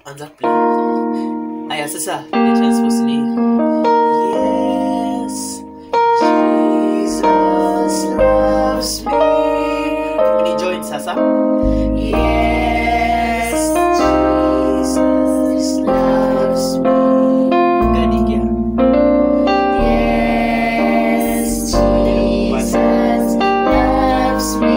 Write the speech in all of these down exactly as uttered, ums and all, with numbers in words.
Anza play. Aya sasa, the chance for sini. Yes, Jesus loves me. Ini join sasa. Yes, Jesus loves me. Gadi kia. Yes, Jesus loves me.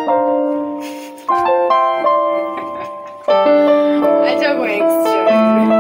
I don't go extra.